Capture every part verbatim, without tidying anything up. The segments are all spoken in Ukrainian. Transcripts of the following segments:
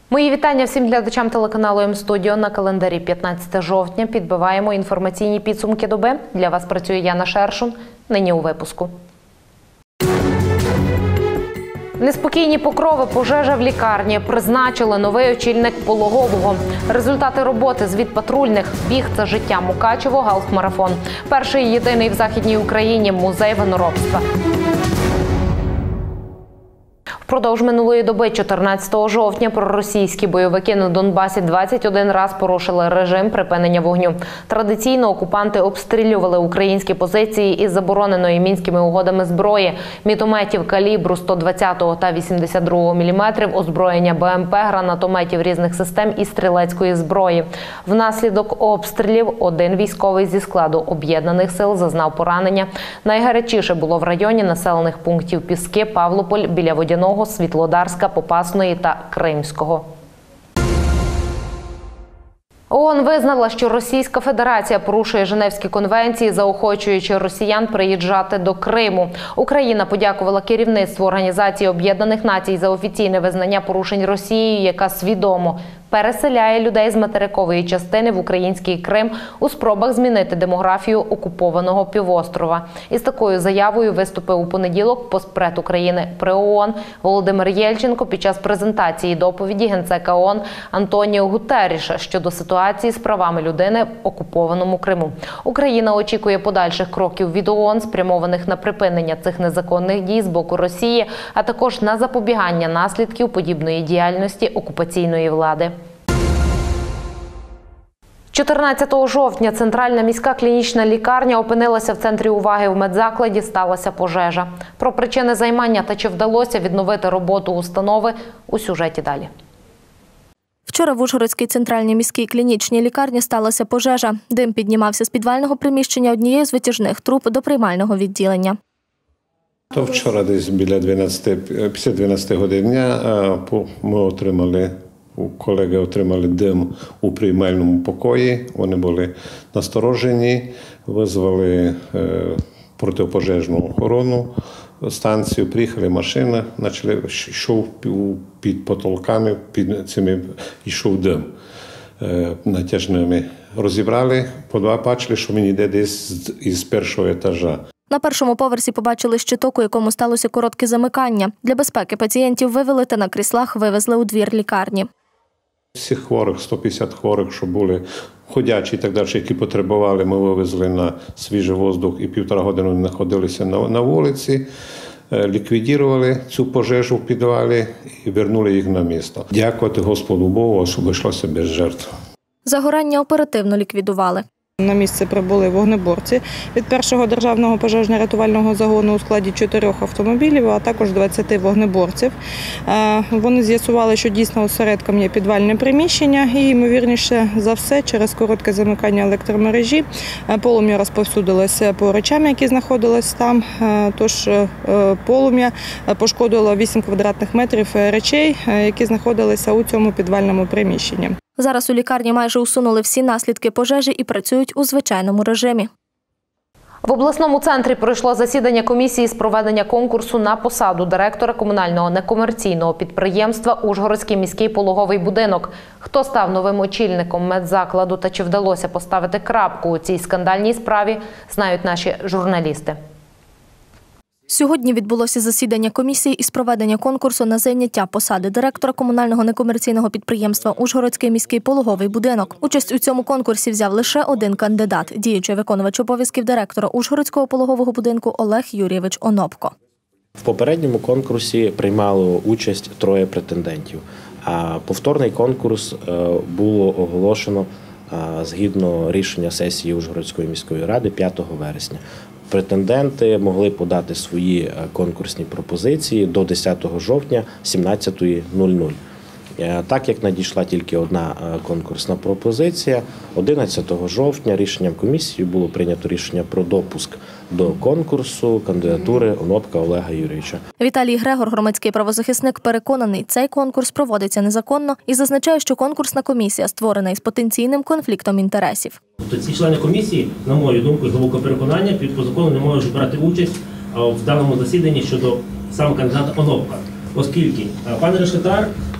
Мої вітання всім глядачам телеканалу М-Студіо. На календарі п'ятнадцяте жовтня підбиваємо інформаційні підсумки доби. Для вас працює Яна Шершун. Нині у випуску. Неспокійні Покрови, пожежа в лікарні. Призначили новий очільник пологового. Результати роботи звіт патрульних. Біг – це життя. Мукачево, галф-марафон. Перший і єдиний в Західній Україні музей виноробства. Впродовж минулої доби, чотирнадцятого жовтня, проросійські бойовики на Донбасі двадцять один раз порушили режим припинення вогню. Традиційно окупанти обстрілювали українські позиції із забороненої Мінськими угодами зброї, мінометів калібру сто двадцятого та вісімдесят другого міліметрів, озброєння Б М П, гранатометів різних систем і стрілецької зброї. Внаслідок обстрілів один військовий зі складу Об'єднаних сил зазнав поранення. Найгарячіше було в районі населених пунктів Піски, Павлополь, біля Водяного, Світлодарська, Попасної та Кримського. ООН визнала, що Російська Федерація порушує Женевські конвенції, заохочуючи росіян приїжджати до Криму. Україна подякувала керівництву Організації Об'єднаних Націй за офіційне визнання порушень Росією, яка свідомо переселяє людей з материкової частини в український Крим у спробах змінити демографію окупованого півострова. Із такою заявою виступив у понеділок постпред України при ООН Володимир Єльченко під час презентації доповіді генсека ООН Антоніо Гутерріша щодо ситуації з правами людини в окупованому Криму. Україна очікує подальших кроків від ООН, спрямованих на припинення цих незаконних дій з боку Росії, а також на запобігання наслідків подібної діяльності окупаційної влади. чотирнадцятого жовтня Центральна міська клінічна лікарня опинилася в центрі уваги. В медзакладі сталася пожежа. Про причини займання та чи вдалося відновити роботу установи у сюжеті далі. Вчора в Ужгородській центральній міській клінічній лікарні сталася пожежа. Дим піднімався з підвального приміщення однієї з витяжних труб до приймального відділення. То вчора десь біля дванадцяти, після дванадцятої години дня ми отримали Колеги отримали дим у приймальному покої, вони були насторожені, визвали протипожежну охорону, станцію, приїхали машини, почали, йшов під потолками, під цими йшов дим натяжними. Розібрали, побачили, що він йде десь із першого етажа. На першому поверсі побачили щиток, у якому сталося коротке замикання. Для безпеки пацієнтів вивели та на кріслах вивезли у двір лікарні. Всіх хворих, сто п'ятдесят хворих, що були ходячі і так далі, які потребували, ми вивезли на свіжий воздух і півтора години знаходилися на, на вулиці, ліквідували цю пожежу в підвалі і вернули їх на місто. Дякувати Господу Богу, що обійшлося без жертв. Загорання оперативно ліквідували. На місце прибули вогнеборці від першого державного пожежно-рятувального загону у складі чотирьох автомобілів, а також двадцяти вогнеборців. Вони з'ясували, що дійсно осередком є підвальне приміщення і, ймовірніше за все, через коротке замикання електромережі полум'я розповсюдилося по речам, які знаходились там. Тож полум'я пошкодило вісім квадратних метрів речей, які знаходилися у цьому підвальному приміщенні. Зараз у лікарні майже усунули всі наслідки пожежі і працюють у звичайному режимі. В обласному центрі пройшло засідання комісії з проведення конкурсу на посаду директора комунального некомерційного підприємства «Ужгородський міський пологовий будинок». Хто став новим очільником медзакладу та чи вдалося поставити крапку у цій скандальній справі, знають наші журналісти. Сьогодні відбулося засідання комісії із проведення конкурсу на зайняття посади директора комунального некомерційного підприємства «Ужгородський міський пологовий будинок». Участь у цьому конкурсі взяв лише один кандидат – діючий виконувач обов'язків директора Ужгородського пологового будинку Олег Юрійович Онопко. В попередньому конкурсі приймало участь троє претендентів, а повторний конкурс було оголошено згідно рішення сесії Ужгородської міської ради п'ятого вересня. Претенденти могли подати свої конкурсні пропозиції до десятого жовтня сімнадцятої нуль-нуль. Так як надійшла тільки одна конкурсна пропозиція, одинадцятого жовтня рішенням комісії було прийнято рішення про допуск до конкурсу кандидатури Онопка Олега Юрійовича. Віталій Грегор, громадський правозахисник, переконаний, цей конкурс проводиться незаконно і зазначає, що конкурсна комісія створена із потенційним конфліктом інтересів. Тобто ці члени комісії, на мою думку і глибоке переконання, по закону не можуть брати участь в даному засіданні щодо саме кандидата Онопка. Оскільки пан Решетар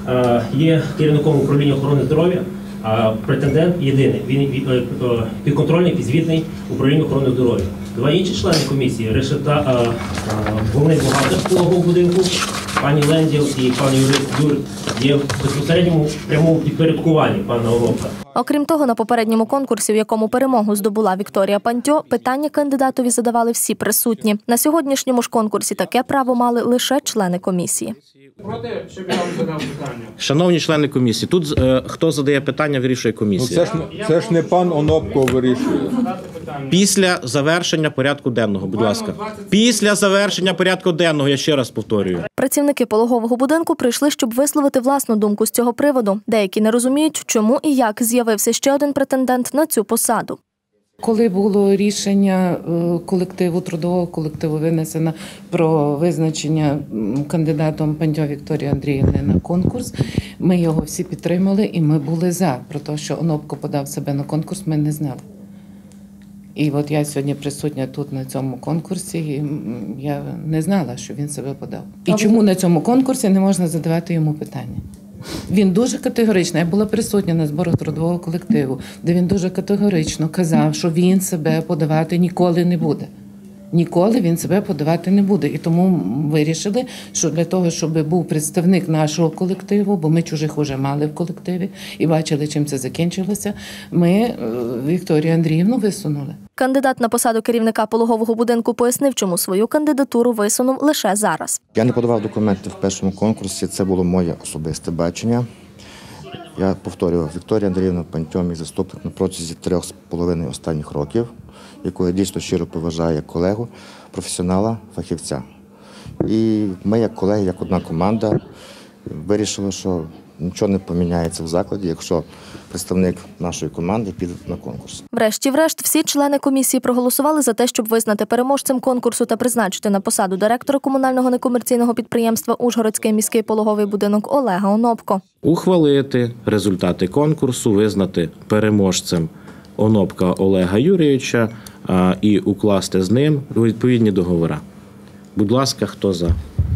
е, є керівником управління охорони здоров'я, а претендент єдиний. Він від- е, е, підконтрольний, підзвітний управлінню охорони здоров'я. Два інші члени комісії, решета, е, е, головний бухгалтер пологового будинку, пані Ленділ і пан юрист Дюр, є в безпосередньому прямому підпорядкуванні пана Оробка. Окрім того, на попередньому конкурсі, в якому перемогу здобула Вікторія Пантьо, питання кандидатові задавали всі присутні. На сьогоднішньому ж конкурсі таке право мали лише члени комісії. Проти, щоб я вам задав питання. Шановні члени комісії, тут е, хто задає питання, вирішує Ну, комісія. це ж, не- це ж не пан Онопко вирішує. Задати питання. Після завершення порядку денного, будь ласка. Після завершення порядку денного, я ще раз повторюю. Працівники пологового будинку прийшли, щоб висловити власну думку з цього приводу. Деякі не розуміють, чому і як з'явився ще один претендент на цю посаду. Коли було рішення е, колективу, трудового колективу винесено про визначення м, кандидатом Пантьо Вікторії Андріївни на конкурс, ми його всі підтримали і ми були за. Про те, що Онопко подав себе на конкурс, ми не знали. І от я сьогодні присутня тут на цьому конкурсі, і м, я не знала, що він себе подав. І чому на цьому конкурсі не можна задавати йому питання? Він дуже категорично, я була присутня на зборах трудового колективу, де він дуже категорично казав, що він себе подавати ніколи не буде. Ніколи він себе подавати не буде. І тому вирішили, що для того, щоб був представник нашого колективу, бо ми чужих вже мали в колективі і бачили, чим це закінчилося, ми е, Вікторію Андріївну висунули. Кандидат на посаду керівника пологового будинку пояснив, чому свою кандидатуру висунув лише зараз. Я не подавав документи в першому конкурсі, це було моє особисте бачення. Я повторював, Вікторія Андріївна Пантьо, мій заступник на протязі трьох з половиною останніх років, яку я дійсно щиро поважаю як колегу, професіонала, фахівця. І ми, як колеги, як одна команда, вирішили, що нічого не поміняється в закладі, якщо представник нашої команди піде на конкурс. Врешті-врешт, всі члени комісії проголосували за те, щоб визнати переможцем конкурсу та призначити на посаду директора комунального некомерційного підприємства «Ужгородський міський пологовий будинок» Олега Онопко. Ухвалити результати конкурсу, визнати переможцем Онопка Олега Юрійовича а, і укласти з ним відповідні договори. Будь ласка, хто за?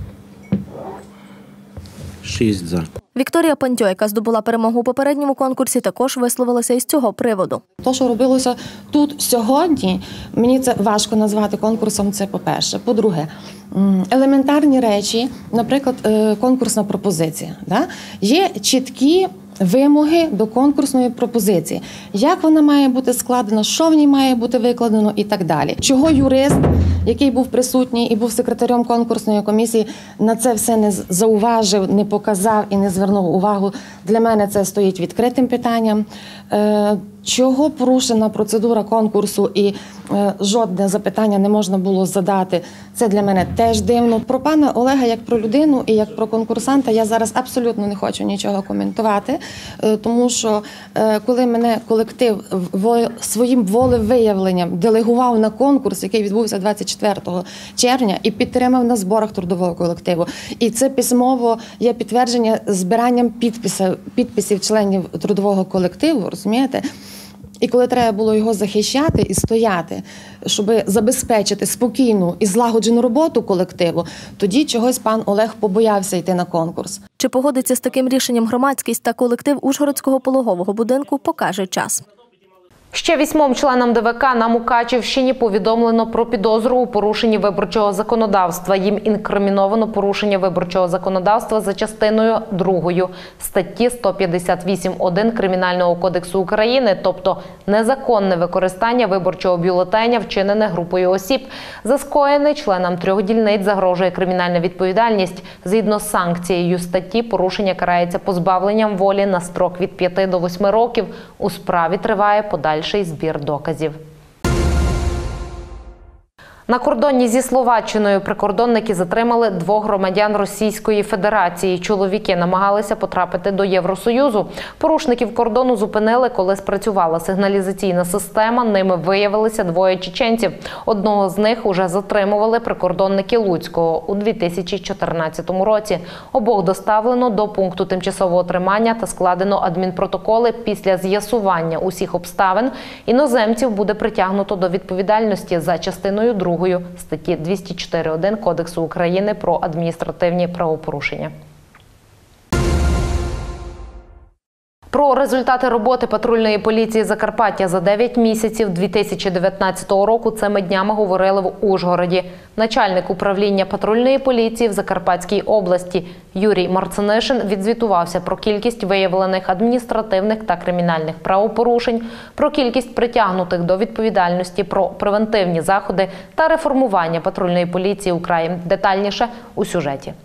Шість за. Вікторія Пантьо, яка здобула перемогу у попередньому конкурсі, також висловилася із цього приводу. Те, що робилося тут сьогодні, мені це важко назвати конкурсом, це по-перше. По-друге, м, елементарні речі, наприклад, е, конкурсна пропозиція. Да? Є чіткі вимоги до конкурсної пропозиції. Як вона має бути складена, що в ній має бути викладено і так далі. Чого юрист, який був присутній і був секретарем конкурсної комісії, на це все не зауважив, не показав і не звернув увагу. Для мене це стоїть відкритим питанням. Е, Чого порушена процедура конкурсу і е, жодне запитання не можна було задати, це для мене теж дивно. Про пана Олега як про людину і як про конкурсанта я зараз абсолютно не хочу нічого коментувати, е, тому що е, коли мене колектив во, своїм волевиявленням делегував на конкурс, який відбувся двадцять четвертого червня, і підтримав на зборах трудового колективу, і це письмово є підтвердження збиранням підписів, підписів членів трудового колективу, розумієте? І коли треба було його захищати і стояти, щоб забезпечити спокійну і злагоджену роботу колективу, тоді чогось пан Олег побоявся йти на конкурс. Чи погодиться з таким рішенням громадськість та колектив Ужгородського пологового будинку, покаже час. Ще вісьмом членам ДВК на Мукачівщині повідомлено про підозру у порушенні виборчого законодавства. Їм інкриміновано порушення виборчого законодавства за частиною другою статті сто п'ятдесят вісім один Кримінального кодексу України, тобто незаконне використання виборчого бюлетеня, вчинене групою осіб. За скоєне членам трьох дільниць загрожує кримінальна відповідальність. Згідно з санкцією статті, порушення карається позбавленням волі на строк від п'яти до восьми років. У справі триває подальший збір доказів. На кордоні зі Словаччиною прикордонники затримали двох громадян Російської Федерації. Чоловіки намагалися потрапити до Євросоюзу. Порушників кордону зупинили, коли спрацювала сигналізаційна система. Ними виявилися двоє чеченців. Одного з них уже затримували прикордонники Луцького у дві тисячі чотирнадцятому році. Обох доставлено до пункту тимчасового тримання та складено адмінпротоколи. Після з'ясування усіх обставин іноземців буде притягнуто до відповідальності за частиною другою статті двісті чотири один Кодексу України про адміністративні правопорушення. Про результати роботи патрульної поліції Закарпаття за дев'ять місяців дві тисячі дев'ятнадцятого року цими днями говорили в Ужгороді. Начальник управління патрульної поліції в Закарпатській області Юрій Марцинишин відзвітувався про кількість виявлених адміністративних та кримінальних правопорушень, про кількість притягнутих до відповідальності, про превентивні заходи та реформування патрульної поліції у краї. Детальніше у сюжеті.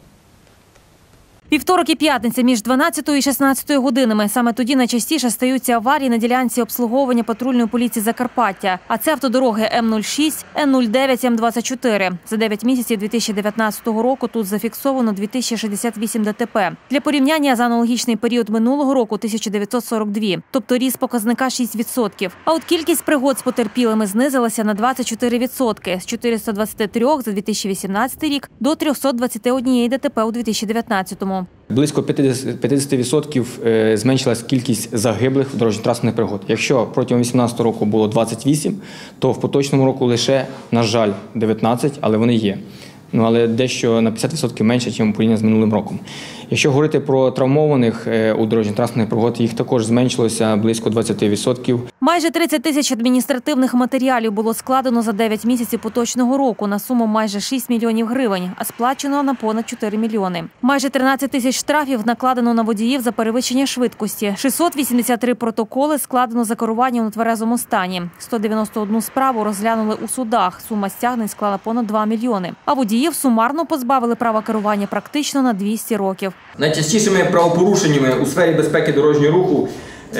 Вівторок і п'ятниця між дванадцятою і шістнадцятою годинами. Саме тоді найчастіше стаються аварії на ділянці обслуговування патрульної поліції Закарпаття. А це автодороги М нуль шість, Н нуль дев'ять, М двадцять чотири. За дев'ять місяців дві тисячі дев'ятнадцятого року тут зафіксовано дві тисячі шістдесят вісім Д Т П. Для порівняння за аналогічний період минулого року – тисяча дев'ятсот сорок два. Тобто ріст показника шість відсотків. А от кількість пригод з потерпілими знизилася на двадцять чотири відсотки – з чотириста двадцяти трьох за дві тисячі вісімнадцятий рік до триста двадцять один Д Т П у дві тисячі дев'ятнадцятому. Близько п'ятдесят відсотків зменшилась кількість загиблих в дорожньо-транспортних пригод. Якщо протягом дві тисячі вісімнадцятого року було двадцять вісім, то в поточному року лише, на жаль, дев'ятнадцять, але вони є. Ну, але дещо на п'ятдесят відсотків менше, ніж порівняно з минулим роком. Якщо говорити про травмованих у дорожньо-транспортних пригод, їх також зменшилося близько двадцять відсотків. Майже тридцять тисяч адміністративних матеріалів було складено за дев'ять місяців поточного року на суму майже шість мільйонів гривень, а сплачено на понад чотири мільйони. Майже тринадцять тисяч штрафів накладено на водіїв за перевищення швидкості. шістсот вісімдесят три протоколи складено за керування у нетверезому стані. сто дев'яносто одну справу розглянули у судах. Сума стягнень склала понад два мільйони. А водіїв сумарно позбавили права керування практично на двісті років. Найчастішими правопорушеннями у сфері безпеки дорожнього руху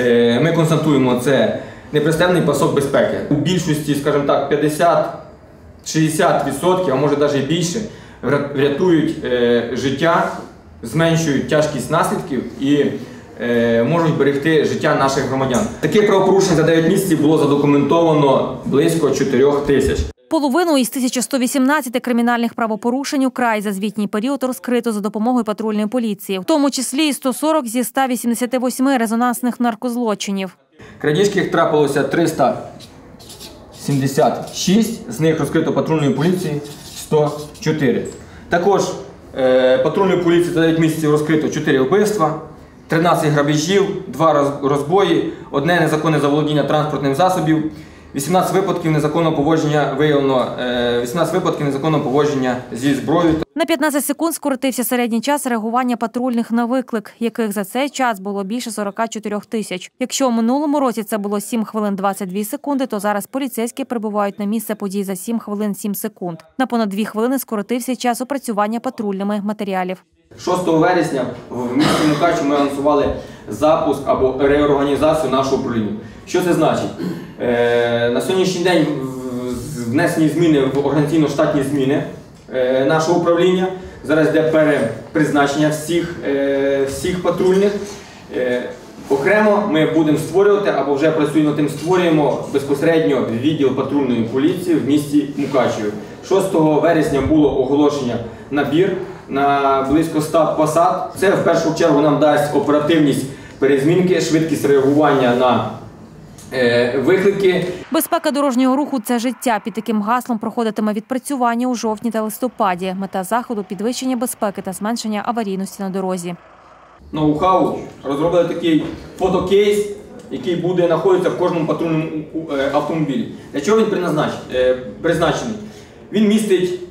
ми констатуємо це непристебний пасок безпеки. У більшості, скажімо так, п'ятдесят-шістдесят відсотків, а може навіть більше, врятують життя, зменшують тяжкість наслідків і можуть берегти життя наших громадян. Таких правопорушень за дев'ять місяців було задокументовано близько чотирьох тисяч. Половину із тисячі сто вісімнадцяти кримінальних правопорушень у край за звітній період розкрито за допомогою патрульної поліції, в тому числі і сто сорок зі ста вісімдесяти восьми резонансних наркозлочинів. Крадіжких трапилося триста сімдесят шість, з них розкрито патрульної поліції сто чотири. Також е, патрульної поліції за дев'ять місяців розкрито чотири вбивства, тринадцять грабежів, два розбої, одне незаконне заволодіння транспортним засобів, вісімнадцять випадків незаконного поводження виявлено, вісімнадцять випадків незаконного поводження зі зброєю. На п'ятнадцять секунд скоротився середній час реагування патрульних на виклик, яких за цей час було більше сорока чотирьох тисяч. Якщо у минулому році це було сім хвилин двадцять дві секунди, то зараз поліцейські прибувають на місце подій за сім хвилин сім секунд. На понад дві хвилини скоротився час опрацювання патрульними матеріалів. шостого вересня в місті Мукачево ми анонсували запуск або реорганізацію нашого управління. Що це значить? Е, на сьогоднішній день внесені зміни в організаційно-штатні зміни е, нашого управління. Зараз йде перепризначення всіх, е, всіх патрульних. Е, окремо ми будемо створювати або вже працюємо над тим, створюємо безпосередньо відділ патрульної поліції в місті Мукачево. шостого вересня було оголошення набір на близько ста посад. Це в першу чергу нам дасть оперативність перезмінки, швидкість реагування на е, виклики. Безпека дорожнього руху – це життя. Під таким гаслом проходитиме відпрацювання у жовтні та листопаді. Мета заходу – підвищення безпеки та зменшення аварійності на дорозі. Ноу-хау розробили такий фотокейс, який буде знаходитися в кожному патрульному автомобілі. Для чого він призначений? Він містить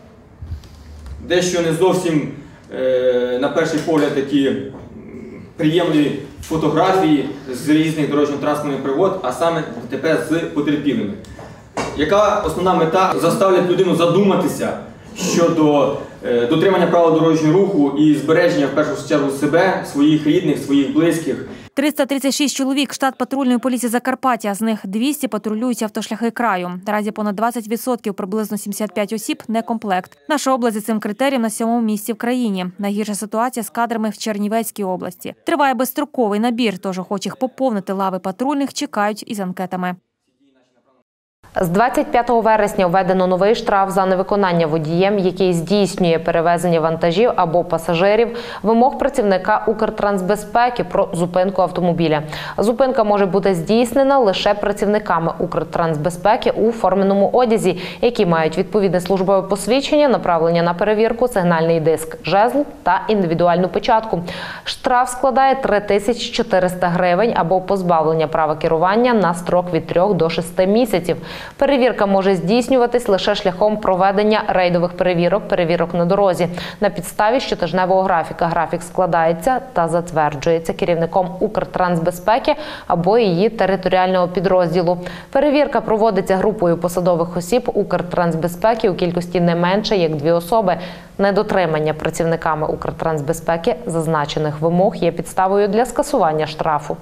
дещо не зовсім, на перший погляд, такі приємні фотографії з різних дорожньо-транспортних пригод, а саме Д Т П з потерпілими. Яка основна мета? Заставлять людину задуматися щодо дотримання правил дорожнього руху і збереження, в першу чергу, себе, своїх рідних, своїх близьких. триста тридцять шість чоловік – штат патрульної поліції Закарпаття. З них двісті патрулюють автошляхи краю. Наразі понад двадцять відсотків, приблизно сімдесят п'ять осіб – некомплект. Наша область за цим критерієм на сьомому місці в країні. Найгірша ситуація з кадрами в Чернівецькій області. Триває безстроковий набір, тож охочих поповнити лави патрульних чекають із анкетами. З двадцять п'ятого вересня введено новий штраф за невиконання водієм, який здійснює перевезення вантажів або пасажирів, вимог працівника Укртрансбезпеки про зупинку автомобіля. Зупинка може бути здійснена лише працівниками Укртрансбезпеки у форменому одязі, які мають відповідне службове посвідчення, направлення на перевірку, сигнальний диск, жезл та індивідуальну печатку. Штраф складає три тисячі чотириста гривень або позбавлення права керування на строк від трьох до шести місяців. Перевірка може здійснюватись лише шляхом проведення рейдових перевірок, перевірок на дорозі. На підставі щотижневого графіка. Графік складається та затверджується керівником Укртрансбезпеки або її територіального підрозділу. Перевірка проводиться групою посадових осіб Укртрансбезпеки у кількості не менше як дві особи. Недотримання працівниками Укртрансбезпеки зазначених вимог є підставою для скасування штрафу.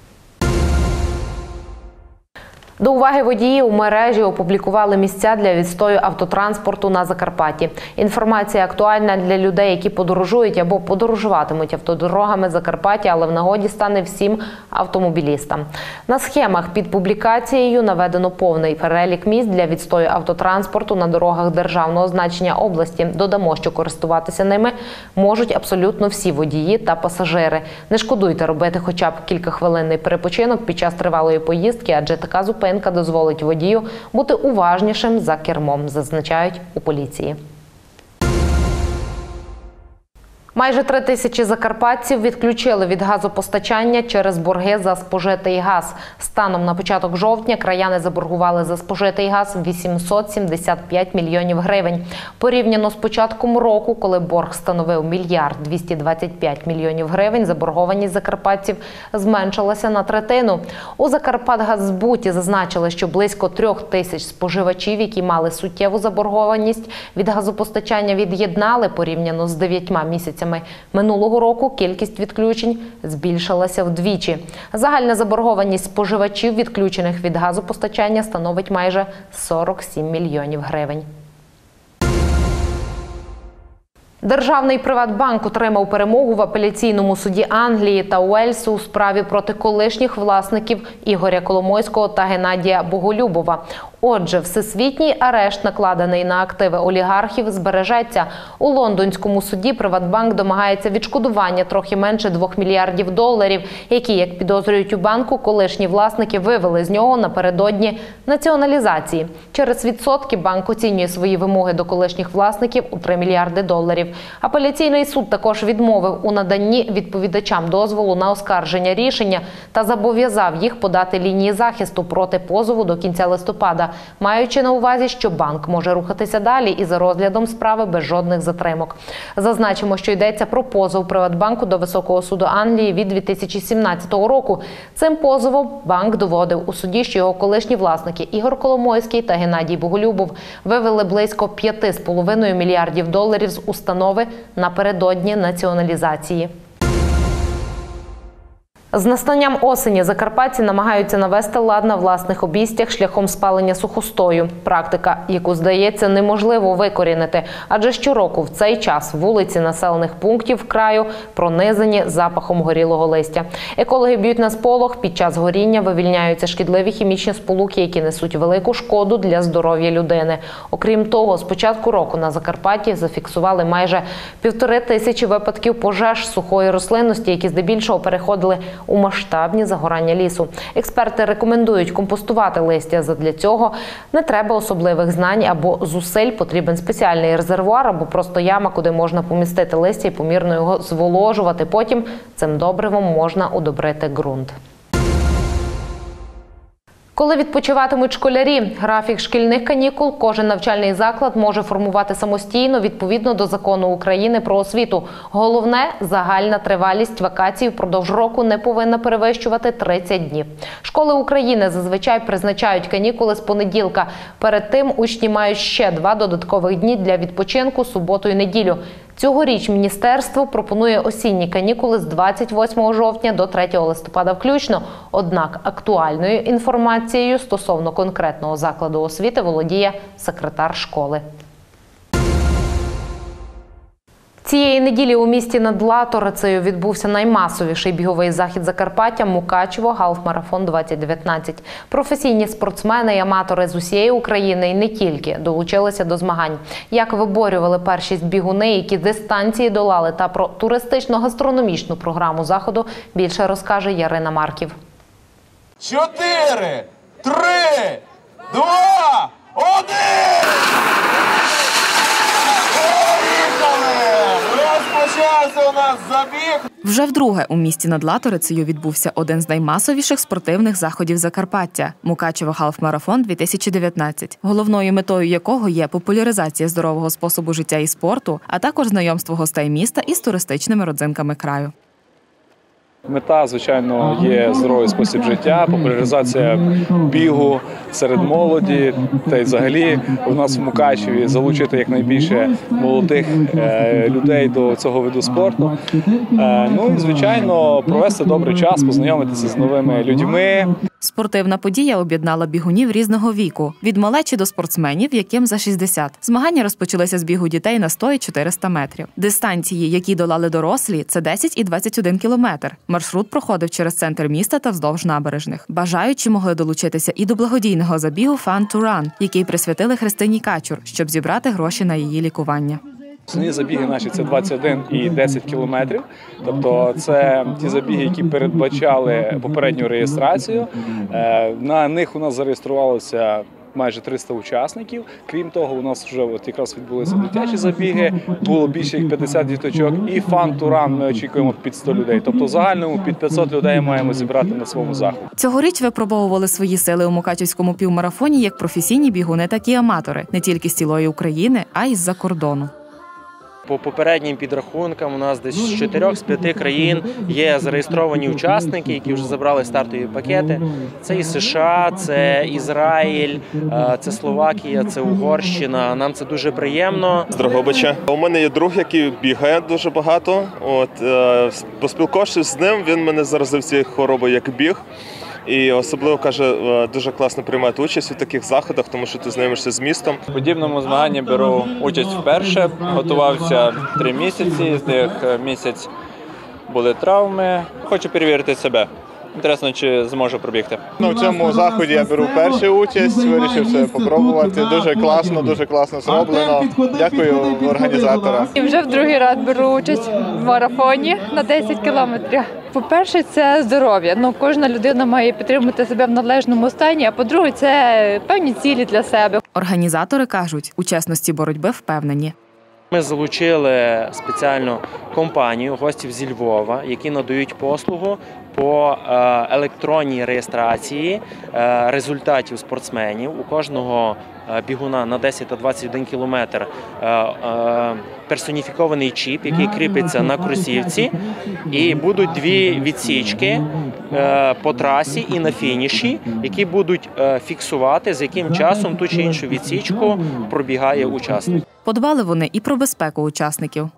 До уваги водіїв у мережі опублікували місця для відстою автотранспорту на Закарпатті. Інформація актуальна для людей, які подорожують або подорожуватимуть автодорогами Закарпаття, але в нагоді стане всім автомобілістам. На схемах під публікацією наведено повний перелік місць для відстою автотранспорту на дорогах державного значення області. Додамо, що користуватися ними можуть абсолютно всі водії та пасажири. Не шкодуйте робити хоча б кількахвилинний перепочинок під час тривалої поїздки, адже така зупинка Зупинка дозволить водію бути уважнішим за кермом, зазначають у поліції. Майже три тисячі закарпатців відключили від газопостачання через борги за спожитий газ. Станом на початок жовтня краяни заборгували за спожитий газ вісімсот сімдесят п'ять мільйонів гривень. Порівняно з початком року, коли борг становив мільярд двісті двадцять п'ять мільйонів гривень, заборгованість закарпатців зменшилася на третину. У Закарпатгаззбуті зазначили, що близько трьох тисяч споживачів, які мали суттєву заборгованість від газопостачання, від'єднали порівняно з дев'ятьма місяцями минулого року. Кількість відключень збільшилася вдвічі. Загальна заборгованість споживачів, відключених від газопостачання, становить майже сорок сім мільйонів гривень. Державний Приватбанк отримав перемогу в апеляційному суді Англії та Уельсу у справі проти колишніх власників Ігоря Коломойського та Геннадія Боголюбова. Отже, всесвітній арешт, накладений на активи олігархів, збережеться. У лондонському суді Приватбанк домагається відшкодування трохи менше двох мільярдів доларів, які, як підозрюють у банку, колишні власники вивели з нього напередодні націоналізації. Через відсотки банк оцінює свої вимоги до колишніх власників у три мільярди доларів. Апеляційний суд також відмовив у наданні відповідачам дозволу на оскарження рішення та зобов'язав їх подати лінії захисту проти позову до кінця листопада, маючи на увазі, що банк може рухатися далі і за розглядом справи без жодних затримок. Зазначимо, що йдеться про позов Приватбанку до Високого суду Англії від дві тисячі сімнадцятого року. Цим позовом банк доводив у суді, що його колишні власники Ігор Коломойський та Геннадій Боголюбов вивели близько п'яти з половиною мільярдів доларів з установи напередодні націоналізації. З настанням осені закарпатці намагаються навести лад на власних обійстях шляхом спалення сухостою. Практика, яку, здається, неможливо викорінити, адже щороку в цей час вулиці населених пунктів краю пронизані запахом горілого листя. Екологи б'ють на сполох, під час горіння вивільняються шкідливі хімічні сполуки, які несуть велику шкоду для здоров'я людини. Окрім того, з початку року на Закарпатті зафіксували майже півтори тисячі випадків пожеж сухої рослинності, які здебільшого переходили у масштабні загорання лісу. Експерти рекомендують компостувати листя. Задля цього не треба особливих знань або зусиль, потрібен спеціальний резервуар або просто яма, куди можна помістити листя і помірно його зволожувати. Потім цим добривом можна удобрити ґрунт. Коли відпочиватимуть школярі, графік шкільних канікул кожен навчальний заклад може формувати самостійно відповідно до Закону України про освіту. Головне – загальна тривалість вакацій впродовж року не повинна перевищувати тридцять днів. Школи України зазвичай призначають канікули з понеділка. Перед тим учні мають ще два додаткових дні для відпочинку – суботу і неділю. Цьогоріч міністерство пропонує осінні канікули з двадцять восьмого жовтня до третього листопада включно. Однак актуальною інформацією стосовно конкретного закладу освіти володіє секретар школи. Цієї неділі у місті над Латорицею відбувся наймасовіший біговий захід Закарпаття Мукачево Галф-марафон двадцять дев'ятнадцять. Професійні спортсмени і аматори з усієї України і не тільки долучилися до змагань. Як виборювали першість бігуни, які дистанції долали та про туристично-гастрономічну програму заходу більше розкаже Ярина Марків. Чотири, три, два, один! Розпочався у нас забіг! Вже вдруге у місті над Латорицею відбувся один з наймасовіших спортивних заходів Закарпаття – Мукачево Галф-марафон дві тисячі дев'ятнадцять, головною метою якого є популяризація здорового способу життя і спорту, а також знайомство гостей міста із туристичними родзинками краю. Мета, звичайно, є здоровий спосіб життя, популяризація бігу серед молоді та й взагалі у нас в Мукачеві залучити якнайбільше молодих людей до цього виду спорту. Ну і, звичайно, провести добрий час, познайомитися з новими людьми. Спортивна подія об'єднала бігунів різного віку – від малечі до спортсменів, яким за шістдесят. Змагання розпочалися з бігу дітей на сто і чотириста метрів. Дистанції, які долали дорослі – це десять і двадцять один кілометр. Маршрут проходив через центр міста та вздовж набережних. Бажаючі могли долучитися і до благодійного забігу «Fun to Run», який присвятили Христині Качур, щоб зібрати гроші на її лікування. Основні забіги наші – це двадцять один і десять кілометрів. Тобто це ті забіги, які передбачали попередню реєстрацію. На них у нас зареєструвалося майже триста учасників. Крім того, у нас вже от якраз відбулися дитячі забіги, було більше як п'ятдесят діточок. І Fun to Run ми очікуємо під сто людей. Тобто в загальному під п'ятсот людей маємо зібрати на своєму заході. Цьогоріч випробовували свої сили у Мукачівському півмарафоні як професійні бігуни, так і аматори. Не тільки з цілої України, а й з-за кордону. По попереднім підрахункам у нас десь з чотирьох з п'яти країн є зареєстровані учасники, які вже забрали стартові пакети. Це і США, це Ізраїль, це Словакія, це Угорщина. Нам це дуже приємно. З Дрогобича. У мене є друг, який бігає дуже багато. От, поспілкувавшись з ним, він мене заразив цією хворобою як біг. І особливо, каже, дуже класно приймати участь у таких заходах, тому що ти знайомишся з містом. У подібному змаганні беру участь вперше, готувався три місяці, з них місяць були травми. Хочу перевірити себе. Інтересно, чи зможу пробігти. Ну, в цьому заході я беру першу участь, вирішив це спробувати. Дуже класно, дуже класно зроблено. Дякую організаторам. І вже в другий раз беру участь в марафоні на десять кілометрів. По-перше, це здоров'я. Ну, кожна людина має підтримати себе в належному стані, а по-друге, це певні цілі для себе. Організатори кажуть, у чесності боротьби впевнені. Ми залучили спеціальну компанію гостів зі Львова, які надають послугу по електронній реєстрації результатів спортсменів. У кожного бігуна на десять та двадцять один кілометр персоніфікований чіп, який кріпиться на кросівці, і будуть дві відсічки по трасі і на фініші, які будуть фіксувати, з яким часом ту чи іншу відсічку пробігає учасник. Подбали вони і про безпеку учасників.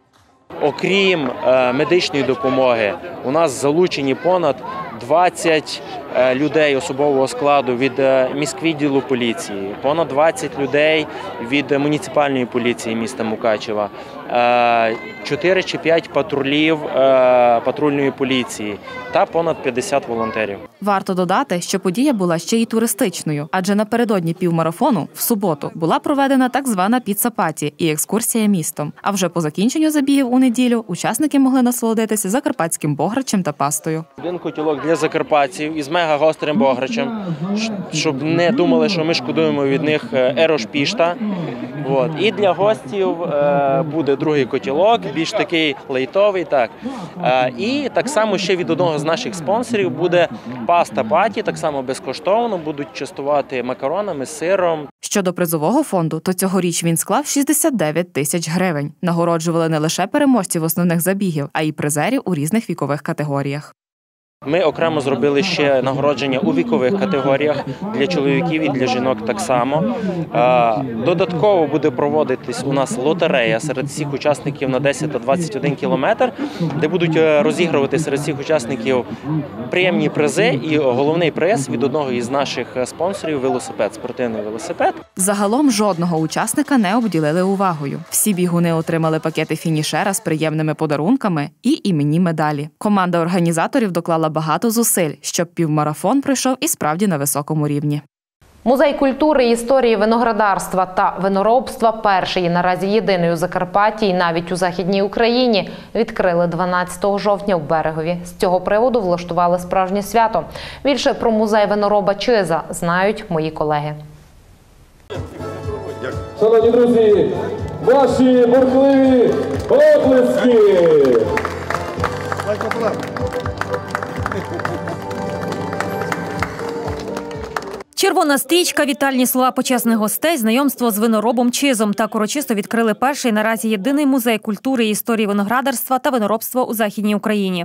Окрім медичної допомоги, у нас залучені понад двадцять людей особового складу від міськвідділу поліції, понад двадцять людей від муніципальної поліції міста Мукачева, чотири чи п'ять патрулів патрульної поліції та понад п'ятдесят волонтерів. Варто додати, що подія була ще й туристичною, адже напередодні півмарафону, в суботу, була проведена так звана піца-паті і екскурсія містом. А вже по закінченню забігів у неділю учасники могли насолодитися закарпатським бограчем та пастою. Один котілок для закарпатців із мега-гострим бограчем, щоб не думали, що ми шкодуємо від них ерошпішта. От. І для гостів буде другий котілок, більш такий лейтовий. Так. І так само ще від одного з наших спонсорів буде паста-паті, так само безкоштовно, будуть частувати макаронами, сиром. Щодо призового фонду, то цьогоріч він склав шістдесят дев'ять тисяч гривень. Нагороджували не лише переможців основних забігів, а й призерів у різних вікових категоріях. Ми окремо зробили ще нагородження у вікових категоріях для чоловіків і для жінок так само. Додатково буде проводитись у нас лотерея серед всіх учасників на десять та двадцять один кілометр, де будуть розігрувати серед всіх учасників приємні призи і головний приз від одного із наших спонсорів – велосипед, спортивний велосипед. Загалом жодного учасника не обділили увагою. Всі бігуни отримали пакети фінішера з приємними подарунками і іменні медалі. Команда організаторів доклала багато зусиль, щоб півмарафон пройшов і справді на високому рівні. Музей культури і історії виноградарства та виноробства, перший і наразі єдиний у Закарпатті і навіть у Західній Україні, відкрили дванадцятого жовтня в Берегові. З цього приводу влаштували справжнє свято. Більше про музей винороба Чиза знають мої колеги. Шановні друзі, ваші бурхливі оплески! Червона стрічка, вітальні слова почесних гостей, знайомство з виноробом Чизом. Так урочисто відкрили перший наразі єдиний музей культури і історії виноградарства та виноробства у Західній Україні.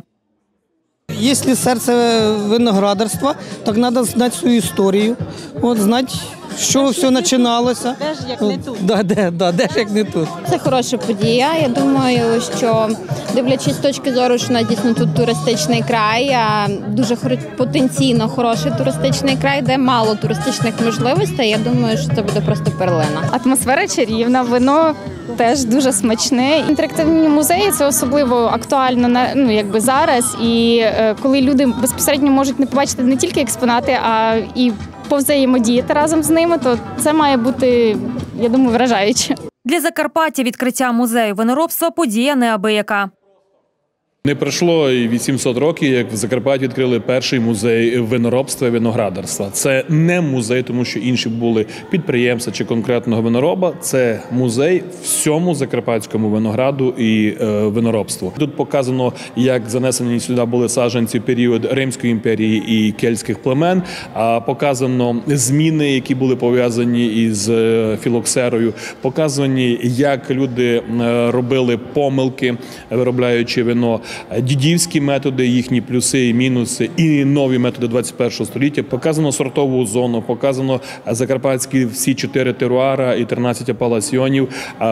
Якщо серце виноградарства, так треба знати свою історію, от, знати, що все починалося. Де ж як не тут. Да, де, да, де ж як не тут. Це хороша подія. Я думаю, що дивлячись з точки зору, що у нас дійсно тут туристичний край, а дуже потенційно хороший туристичний край, де мало туристичних можливостей, я думаю, що це буде просто перлина. Атмосфера чарівна, вино теж дуже смачне. Інтерактивні музеї – це особливо актуально, ну, якби зараз. І е, коли люди безпосередньо можуть не побачити не тільки експонати, а і повзаємодіяти разом з ними, то це має бути, я думаю, вражаюче. Для Закарпаття відкриття музею виноробства – подія неабияка. Не пройшло і вісімсот років, як в Закарпатті відкрили перший музей виноробства і виноградарства. Це не музей, тому що інші були підприємства чи конкретного винороба. Це музей всьому закарпатському винограду і е, виноробству. Тут показано, як занесені сюди були саджанці в період Римської імперії і кельтських племен. А показано зміни, які були пов'язані із філоксерою. Показані, як люди робили помилки, виробляючи вино. Дідівські методи, їхні плюси і мінуси, і нові методи двадцять першого століття. Показано сортову зону, показано закарпатські всі чотири теруара і тринадцять апеляціонів,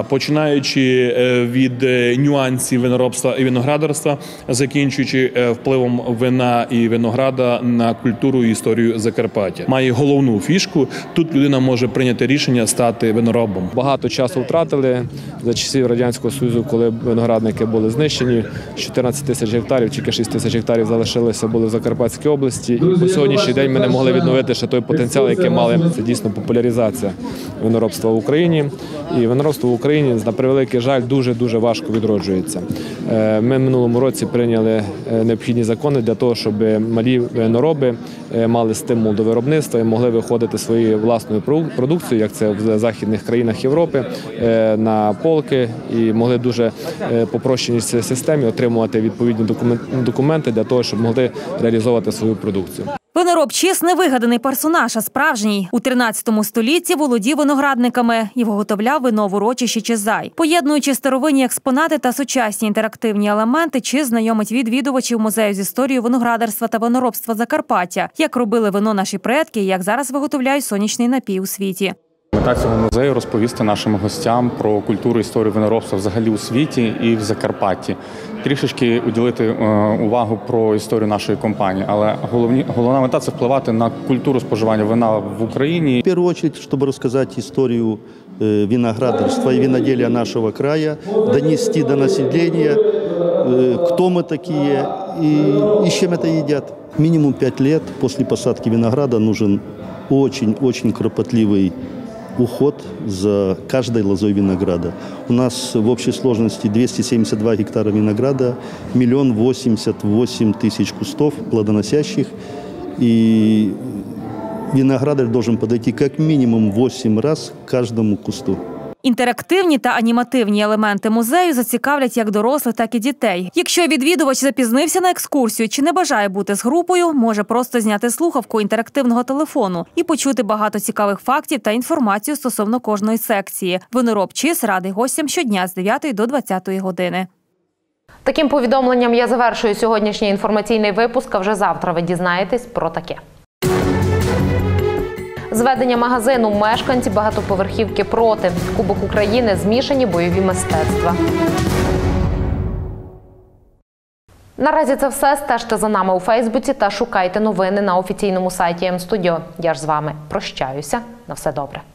починаючи від нюансів виноробства і виноградарства, закінчуючи впливом вина і винограда на культуру і історію Закарпаття. Має головну фішку – тут людина може прийняти рішення стати виноробом. Багато часу втратили за часів Радянського Союзу, коли виноградники були знищені. чотирнадцять тисяч гектарів, тільки шість тисяч гектарів залишилися були в Закарпатській області. І по сьогоднішній день ми не могли відновити ще той потенціал, який мали. Це дійсно популяризація виноробства в Україні. І виноробство в Україні, на превеликий жаль, дуже-дуже важко відроджується. Ми в минулому році прийняли необхідні закони для того, щоб малі винороби мали стимул до виробництва і могли виходити своєю власною продукцією, як це в західних країнах Європи, на полки і могли дуже по прощеній системі отримувати відповідні документи для того, щоб могли реалізовувати свою продукцію. Винороб Чиз – не вигаданий персонаж, а справжній. У тринадцятому столітті володів виноградниками і виготовляв вино в урочищі Чизай. Поєднуючи старовинні експонати та сучасні інтерактивні елементи, Чиз знайомить відвідувачів музею з історією виноградарства та виноробства Закарпаття, як робили вино наші предки і як зараз виготовляють сонячний напій у світі. Мета цього музею – розповісти нашим гостям про культуру і історію виноробства взагалі у світі і в Закарпатті. Трішечки уділити увагу про історію нашої компанії, але головні, головна мета – це впливати на культуру споживання вина в Україні. В першу чергу, щоб розказати історію виноградарства і виноделия нашого краю, донести до населення, хто ми такі і, і з чим це їдять. Мінімум п'ять років після посадки винограда нужен очень-очень кропотливий уход за каждой лозой винограда. У нас в общей сложности двести семьдесят два гектара винограда, миллион восемьдесят восемь тысяч кустов плодоносящих. И виноградарь должен подойти как минимум восемь раз к каждому кусту. Інтерактивні та анімативні елементи музею зацікавлять як дорослих, так і дітей. Якщо відвідувач запізнився на екскурсію чи не бажає бути з групою, може просто зняти слухавку інтерактивного телефону і почути багато цікавих фактів та інформацію стосовно кожної секції. Винороб Чиз радий гостям щодня з дев'ятої до двадцятої години. Таким повідомленням я завершую сьогоднішній інформаційний випуск, а вже завтра ви дізнаєтесь про таке. Зведення магазину, мешканці багатоповерхівки проти. Кубок України, змішані бойові мистецтва. Наразі це все. Стежте за нами у Фейсбуці та шукайте новини на офіційному сайті М-Студіо. Я ж з вами прощаюся. На все добре.